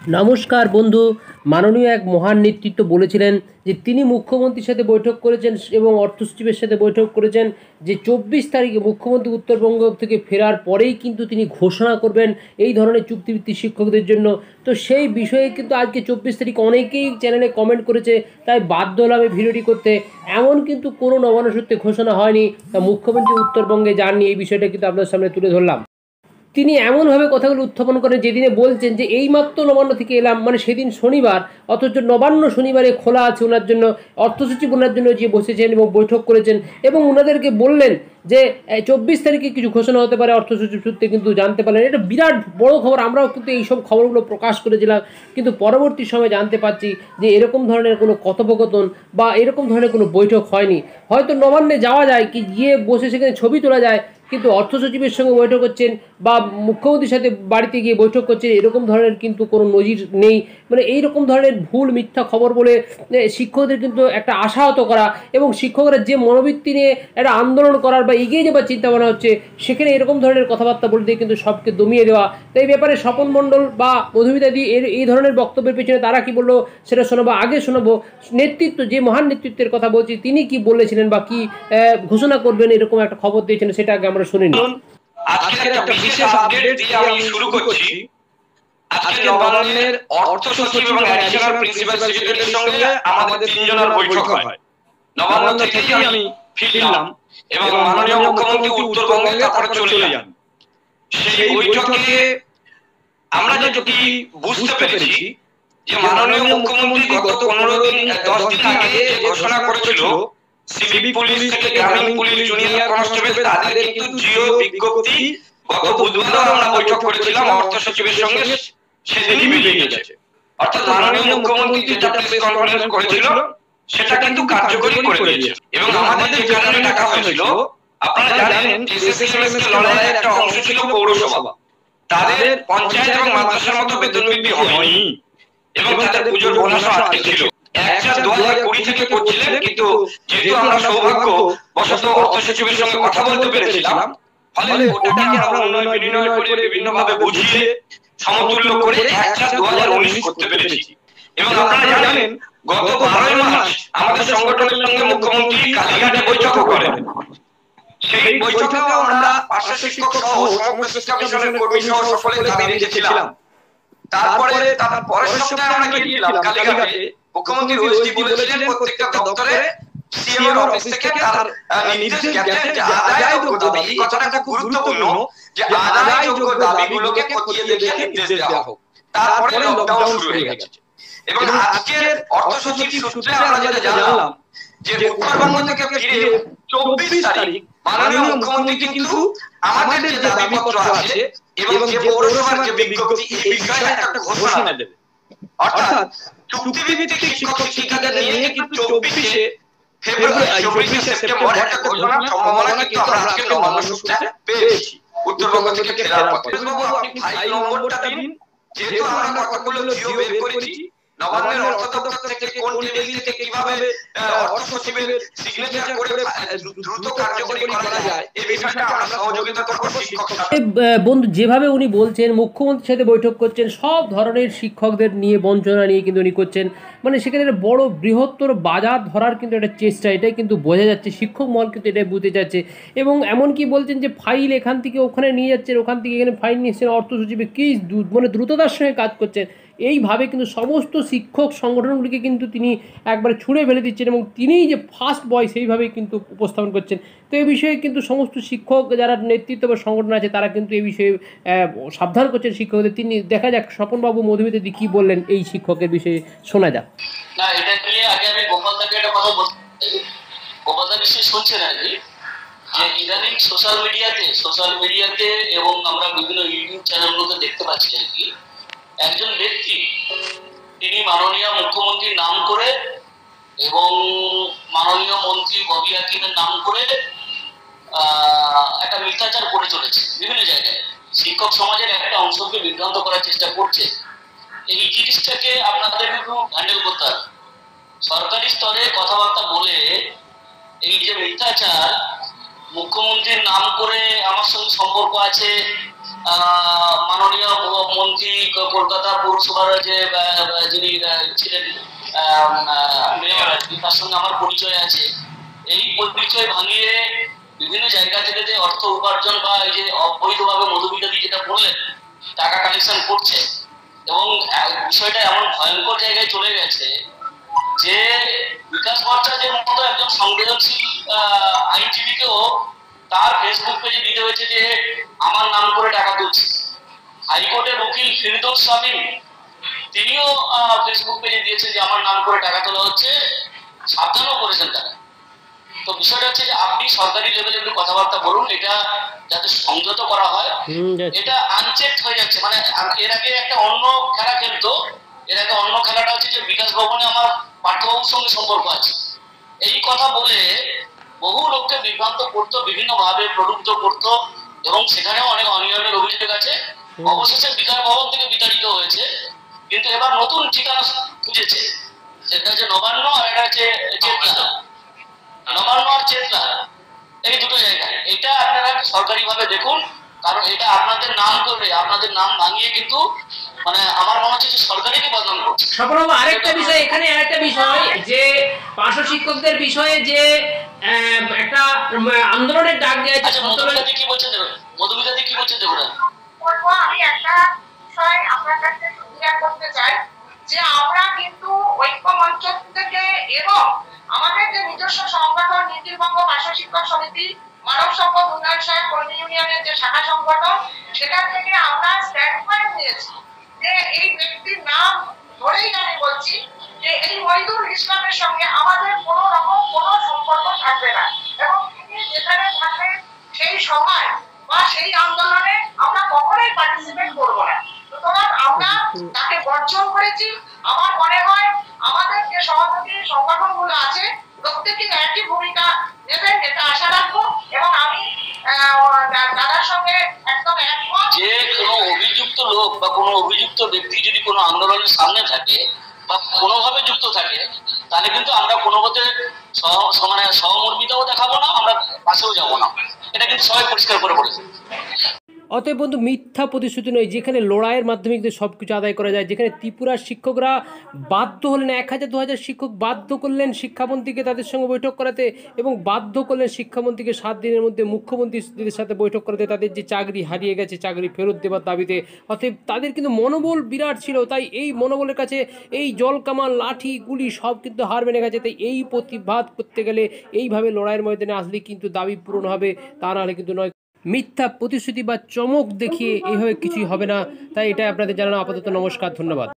নমস্কার বন্ধু। মাননীয় এক মহান নেতৃত্ব বলেছিলেন যে তিনি মুখ্যমন্ত্রীর সাথে বৈঠক করেছেন এবং অর্থ সচিবের সাথে বৈঠক করেছেন যে 24 তারিখে মুখ্যমন্ত্রী উত্তরবঙ্গ থেকে ফেরার পরেই কিন্তু তিনি ঘোষণা করবেন এই ধরনের চুক্তিভিত্তিক শিক্ষকদের জন্য। তো সেই বিষয়ে কিন্তু আজকে 24 তারিখ অনেকেই চ্যানেলে কমেন্ট করেছে, তাই বাধ্য হলাম এই ভিডিওটি করতে। এমন কিন্তু কোনো নবান্ন সূত্রে ঘোষণা হয়নি, তা মুখ্যমন্ত্রী উত্তরবঙ্গে যাননি, এই বিষয়টা কিন্তু আপনার সামনে তুলে ধরলাম। তিনি এমনভাবে কথাগুলো উত্থাপন করেন যেদিনে বলছেন যে এইমাত্র নবান্ন থেকে এলাম, মানে সেদিন শনিবার, অথচ নবান্ন শনিবারে খোলা আছে ওনার জন্য। অর্থসচিব ওনার জন্য যে বসেছেন এবং বৈঠক করেছেন এবং ওনাদেরকে বললেন যে 24 তারিখে কিছু ঘোষণা হতে পারে, অর্থসচিব সূত্রে কিন্তু জানতে পারলেন। এটা বিরাট বড় খবর। আমরাও কিন্তু এইসব খবরগুলো প্রকাশ করেছিলাম, কিন্তু পরবর্তী সময় জানতে পারছি যে এরকম ধরনের কোনো কথোপকথন বা এরকম ধরনের কোনো বৈঠক হয়নি। হয়তো নবান্নে যাওয়া যায়, কি গিয়ে বসে সেখানে ছবি তোলা যায়, কিন্তু অর্থ সচিবের সঙ্গে বৈঠক করছেন বা মুখ্যমন্ত্রীর সাথে বাড়িতে গিয়ে বৈঠক করছেন এরকম ধরনের কিন্তু কোনো নজির নেই। মানে এই রকম ধরনের ভুল মিথ্যা খবর বলে শিক্ষকদের কিন্তু একটা আশাহত করা এবং শিক্ষকরা যে মনোবৃত্তি নিয়ে একটা আন্দোলন করার বা এগিয়ে যাবার চিন্তা ভাবনা হচ্ছে, সেখানে এরকম ধরনের কথাবার্তা বলে দিয়ে কিন্তু সবকে দমিয়ে দেওয়া। তো এই ব্যাপারে স্বপন মণ্ডল বা মধুমিতা দি এই ধরনের বক্তব্যের পেছনে তারা কি বললো সেটা শোনাবো। আগে শোনাবো নেতৃত্ব, যে মহান নেতৃত্বের কথা বলছি, তিনি কি বলেছিলেন বা কি ঘোষণা করবেন এরকম একটা খবর দিয়েছেন, সেটা আগে আমরা শুনে নিই। আজকের একটা বিশেষ আপডেট দিয়ে আমি শুরু করছি। আজকে নবান্নের অর্থ সচিব এবং অ্যাডিশনাল প্রিন্সিপাল সেক্রেটারির সঙ্গে আমাদের তিনজনের বৈঠক হয়। নবান্ন থেকেই আমি ফিরলাম এবং মাননীয় মুখ্যমন্ত্রী উত্তরবঙ্গে তারপরে চলে যান। সেই বৈঠকে আমরা যেটুকু বুঝতে পেরেছি যে মাননীয় মুখ্যমন্ত্রী গত 10 দিন আগে ঘোষণা করেছিল সিভিক পুলিশ থেকে গ্রামীণ পুলিশ জুনিয়র কনস্টেবল তাদের কিন্তু জিও বিজ্ঞপ্তি গত বুধবার আমরা বৈঠক করেছিলাম অর্থ সচিবের সঙ্গে, সেদিনই বেরিয়ে গেছে। অর্থাৎ মাননীয় মুখ্যমন্ত্রী যেটা প্রেস কনফারেন্স করেছিল সেটা কিন্তু কার্যকরী করে দিয়েছে। এবং আমাদের যে কারণে টাকা হয়েছিল, আপনারা জানেন এসএসএমএস লড়াইয়ের একটা অংশ ছিল পৌরসভা। তাদের পঞ্চায়েত এবং মাদ্রাসার মতো বেতন বৃদ্ধি হয়নি এবং তাদের পুজোর বোনাসও আটকে ছিল। 1/4/2020 থেকে করছিলেন, কিন্তু যেহেতু আমরা সৌভাগ্য বশত অর্থ সচিবের সঙ্গে কথা বলতে পেরেছিলাম, ফলে ওটাকে আমরা উন্নয়ন বিনিময় করে বিভিন্নভাবে বুঝিয়ে সমতুল্য করে 1/4/2019 করতে পেরেছি। এবং আপনারা জানেন গত 12 মার্চ আমাদের সংগঠনের সঙ্গে মুখ্যমন্ত্রী কালীঘাটে বৈঠকও করেন। সেই বৈঠকেও আমরা পার্শ্ব শিক্ষক সহ সমগ্র শিক্ষা মিশনের কর্মী সহ সকলে দাবি রেখেছিলাম। তারপরে তার পরের সপ্তাহে আমরা গিয়েছিলাম কালীঘাটে। মুখ্যমন্ত্রী ওএসডি বলেছিলেন প্রত্যেকটা দপ্তরে সিএম এর অফিস থেকে তার নির্দেশ গেছে যে আদায়যোগ্য দাবি, এই কথাটা খুব গুরুত্বপূর্ণ, যে আদায়যোগ্য দাবিগুলোকে খতিয়ে দেখে নির্দেশ দেওয়া হোক। তারপরে লকডাউন শুরু হয়ে গেছে এবং আজকের অর্থ সচিব সূত্রে আমরা যেটা জানলাম যে উত্তরবঙ্গ থেকে ফিরে 24 তারিখ মাননীয় মুখ্যমন্ত্রী কিন্তু আমাদের যে দাবিপত্র আছে এবং যে পৌরসভার যে বিজ্ঞপ্তি, এই বিষয়ে একটা ঘোষণা দেবে। অর্থাৎ চুক্তিভিত্তিক শিক্ষক শিক্ষিকাদের নিয়ে কিন্তু 24শে সেপ্টেম্বর একটা ঘোষণার সম্ভাবনা কিন্তু আমরা আজকে নবান্ন সূত্রে পেয়েছি উত্তরবঙ্গ থেকে ফেরার পথে। আপনি ফাইল নম্বরটা দিন, যেহেতু আমরা কতগুলো জিও বের করেছি নবান্নের অর্থ দপ্তর থেকে কোন টেবিল থেকে কিভাবে অর্থ সচিবের সিগনেচার করে দ্রুত কার্যকরী করা যায়, এই বিষয়টা আমরা সহযোগিতা করব শিক্ষক। বন্ধু, যেভাবে উনি বলছেন মুখ্যমন্ত্রীর সাথে বৈঠক করছেন, সব ধরনের শিক্ষকদের নিয়ে বঞ্চনা নিয়ে কিন্তু উনি করছেন, মানে সেখানে একটা বড় বৃহত্তর বাজার ধরার কিন্তু একটা চেষ্টা, এটাই কিন্তু বোঝা যাচ্ছে। শিক্ষক মহল কিন্তু এটাই বুঝতে যাচ্ছে এবং এমনকি বলছেন যে ফাইল এখান থেকে ওখানে নিয়ে যাচ্ছেন, ওখান থেকে এখানে ফাইল নিয়ে এসছেন, অর্থ সচিবে কী মানে দ্রুততার সঙ্গে কাজ করছেন। এইভাবে কিন্তু সমস্ত শিক্ষক সংগঠনগুলিকে কিন্তু তিনি একবারে ছুঁড়ে ফেলে দিচ্ছেন এবং তিনিই যে ফার্স্ট বয় সেইভাবেই কিন্তু উপস্থাপন করছেন। তো এই বিষয়ে কিন্তু সমস্ত শিক্ষক যারা নেতৃত্ব বা সংগঠন আছে তারা কিন্তু এই বিষয়ে সাবধান করছেন শিক্ষকদের। তিনি দেখা যাক স্বপনবাবু মধুমিতা দি কী বললেন এই শিক্ষকের বিষয়ে, শোনা যাক। না, এটা নিয়ে আগে আমি গোপালদাকে একটা কথা বলতে চাই। গোপালদা নিশ্চয়ই শুনছেন আর কি, যে ইদানিং সোশ্যাল মিডিয়াতে এবং আমরা বিভিন্ন ইউটিউব চ্যানেলগুলোতে দেখতে পাচ্ছি আর কি, একজন ব্যক্তি তিনি মাননীয় মুখ্যমন্ত্রীর নাম করে এবং মাননীয় মন্ত্রী ববি হাকিমের নাম করে একটা মিথ্যাচার করে চলেছে বিভিন্ন জায়গায়। শিক্ষক সমাজের একটা অংশকে বিভ্রান্ত করার চেষ্টা করছে। এই জিনিসটাকে আপনাদের একটু হ্যান্ডেল করতে হবে। সরকারি স্তরে কথাবার্তা বলে এই যে মিথ্যাচার, মুখ্যমন্ত্রীর নাম করে আমার সঙ্গে সম্পর্ক আছে, মাননীয় মন্ত্রী কলকাতা পৌরসভার যে যিনি ছিলেন মেয়র, তার সঙ্গে আমার পরিচয় আছে। এই পরিচয় ভাঙিয়ে বিভিন্ন জায়গা থেকে যে অর্থ উপার্জন বা এই যে অবৈধভাবে মধুবিতাদি যেটা বললেন টাকা কালেকশন করছে, এবং বিষয়টা এমন ভয়ঙ্কর জায়গায় চলে গেছে যে বিকাশ ভট্টাচার্যের মতো একজন সংবেদনশীল আইনজীবীকেও তার ফেসবুক পেজে দিতে হয়েছে যে আমার নাম করে টাকা তুলছে। হাইকোর্টের উকিল ফিরদৌস শামীম তিনিও ফেসবুক পেজে দিয়েছেন যে আমার নাম করে টাকা তোলা হচ্ছে, সাবধানও করেছেন তারা। তো বিষয়টা হচ্ছে যে আপনি সরকারি লেভেলে একটু কথাবার্তা বলুন, এটা যাতে সংযত করা হয়। এটা আনচেক হয়ে যাচ্ছে, মানে এর আগে একটা অন্য খেলা খেলতো, এর আগে অন্য খেলাটা হচ্ছে যে বিকাশ ভবনে আমার পার্থবাবুর সঙ্গে সম্পর্ক আছে, এই কথা বলে বহু লোককে বিভ্রান্ত করতো, বিভিন্ন ভাবে প্রলুব্ধ করতো, এবং সেখানেও অনেক অনিয়মের অভিযোগ আছে। অবশেষে বিকাশ ভবন থেকে বিতাড়িত হয়েছে, কিন্তু এবার নতুন ঠিকানা খুঁজেছে, সেটা হচ্ছে নবান্ন আর এটা হচ্ছে চেতলা। নবান্ন আর চেতলা এই দুটো জায়গায়, এটা আপনারা সরকারি ভাবে দেখুন, কারণ এটা আপনাদের নাম করে আপনাদের নাম ভাঙিয়ে কিন্তু মানে আমার মনে হচ্ছে যে সরকারিকে বদনাম করছে। সফলবাবু, আরেকটা বিষয়, এখানে আরেকটা বিষয় যে পার্শ্ব শিক্ষকদের বিষয়ে যে একটা আন্দোলনের ডাক দেওয়া হয়েছে। আচ্ছা, মধুবিতাদি কি বলছে দেখুন, মধুবিতাদি কি বলছে দেখুন। আমি একটা বিষয় আপনার কাছে ক্লিয়ার করতে চাই যে আমরা কিন্তু ঐক্য মঞ্চ থেকে এবং আমাদের যে নিজস্ব সংগঠন নীতিভঙ্গ পার্শ্ব শিক্ষক সমিতি, মানব সম্পদ উন্নয়ন সহায়ক কর্মী ইউনিয়নের যে শাখা সংগঠন, সেটা থেকে আমরা স্ট্যান্ড পয়েন্ট নিয়েছি যে এই ব্যক্তির নাম ধরেই আমি বলছি যে এই মহিদুল ইসলামের সঙ্গে আমাদের কোনো রকম কোনো সম্পর্ক থাকবে না, এবং তিনি যেখানে থাকবেন সেই সময় বা সেই আন্দোলনে আমরা কখনোই পার্টিসিপেট করবো না। সুতরাং আমরা তাকে বর্জন করেছি। আমার মনে হয় আমাদের যে সহযোগী সংগঠনগুলো আছে প্রত্যেকে একই ভূমিকা নেবেন, এটা আশা রাখবো, এবং আমি দাদার সঙ্গে একদম একমত। যে কোনো অভিযুক্ত লোক বা কোনো অভিযুক্ত ব্যক্তি যদি কোনো আন্দোলনের সামনে থাকে বা কোনোভাবে যুক্ত থাকে, তাহলে কিন্তু আমরা কোনো মতে মানে সহমর্মিতাও দেখাবো না, আমরা পাশেও যাবো না, এটা কিন্তু সবাই পরিষ্কার করে বলেছে। অতএব বন্ধু, মিথ্যা প্রতিশ্রুতি নয়, যেখানে লড়াইয়ের মাধ্যমে কিন্তু সব কিছু আদায় করা যায়। যেখানে ত্রিপুরার শিক্ষকরা বাধ্য হলেন, 1000-2000 শিক্ষক বাধ্য করলেন শিক্ষামন্ত্রীকে তাদের সঙ্গে বৈঠক করাতে, এবং বাধ্য করলেন শিক্ষামন্ত্রীকে 7 দিনের মধ্যে মুখ্যমন্ত্রীদের সাথে বৈঠক করাতে, তাদের যে চাকরি হারিয়ে গেছে চাকরি ফেরত দেওয়ার দাবিতে। অতএব তাদের কিন্তু মনোবল বিরাট ছিল, তাই এই মনোবলের কাছে এই জলকামান লাঠি গুলি সব কিন্তু হার মেনে গেছে। তাই এই প্রতিবাদ করতে গেলে এইভাবে লড়াইয়ের ময়দানে আসলে কিন্তু দাবি পূরণ হবে, তা নাহলে কিন্তু নয়। মিথ্যা প্রতিশ্রুতি বা চমক দেখিয়ে এইভাবে কিছুই হবে না। তাই এটা আপনাদের জানানো। আপাতত নমস্কার, ধন্যবাদ।